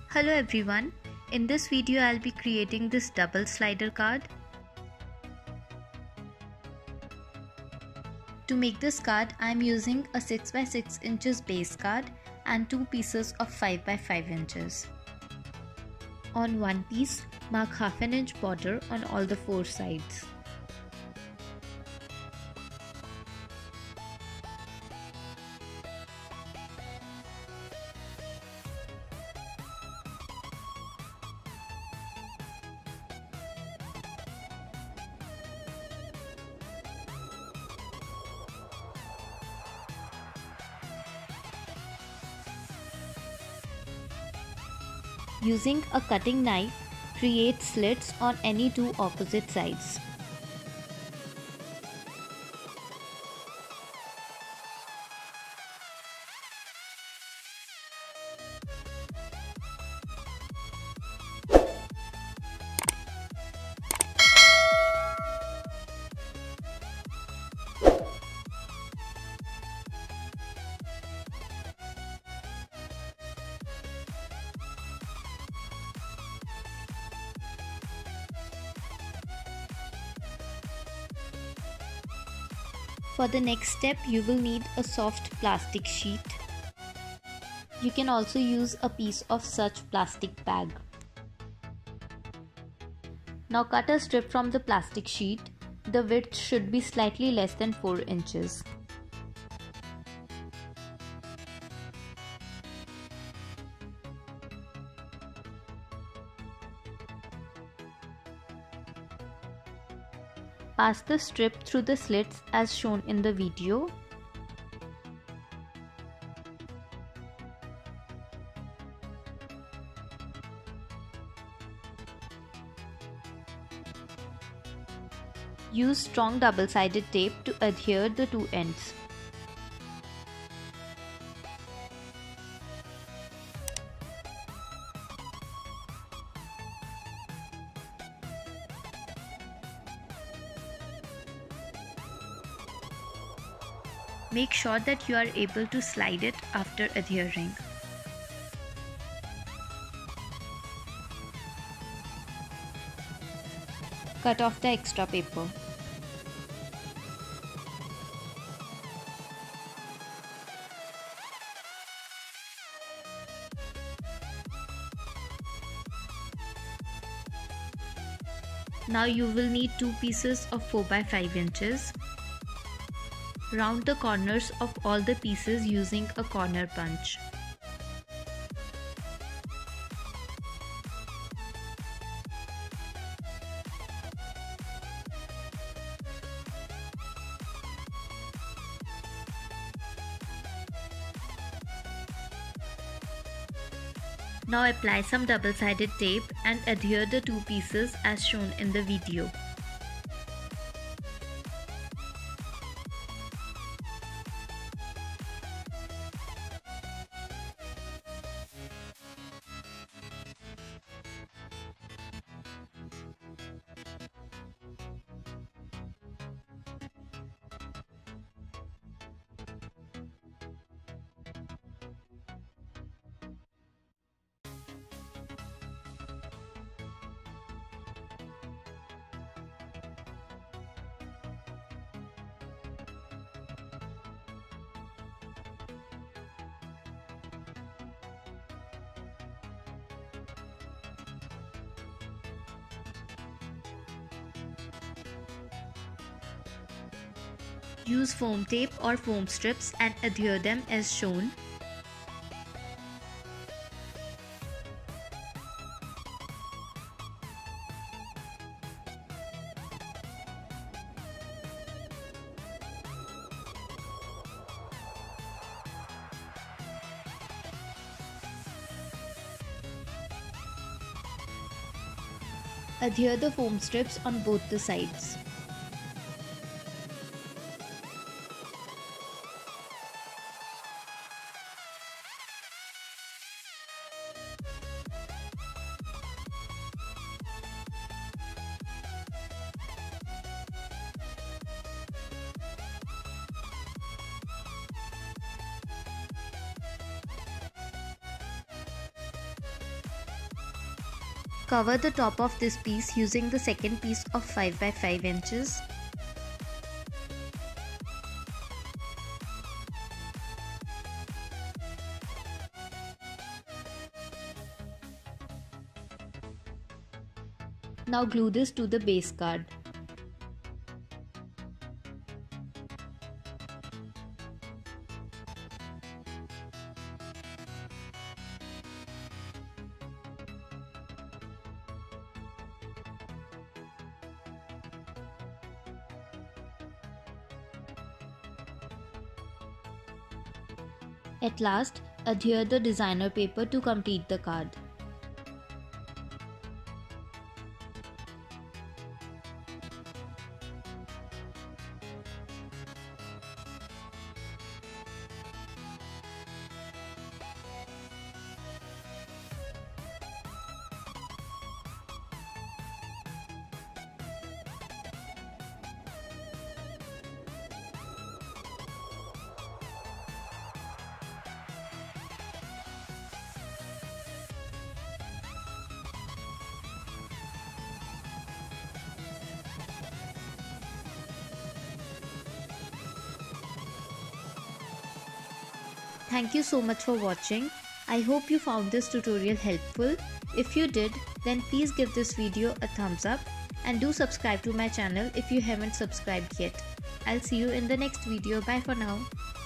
Hello everyone, in this video I'll be creating this double slider card. To make this card, I'm using a 6x6 inches base card and 2 pieces of 5x5 inches. On one piece, mark half an inch border on all the 4 sides. Using a cutting knife, create slits on any 2 opposite sides. For the next step, you will need a soft plastic sheet. You can also use a piece of such plastic bag. Now cut a strip from the plastic sheet. The width should be slightly less than 4 inches. Pass the strip through the slits as shown in the video. Use strong double-sided tape to adhere the 2 ends. Make sure that you are able to slide it after adhering. Cut off the extra paper. Now you will need 2 pieces of 4x5 inches. Round the corners of all the pieces using a corner punch. Now apply some double-sided tape and adhere the 2 pieces as shown in the video. Use foam tape or foam strips and adhere them as shown. Adhere the foam strips on both the sides. Cover the top of this piece using the second piece of 5 by 5 inches. Now glue this to the base card. At last, adhere the designer paper to complete the card. Thank you so much for watching. I hope you found this tutorial helpful. If you did, then please give this video a thumbs up and do subscribe to my channel if you haven't subscribed yet. I'll see you in the next video. Bye for now.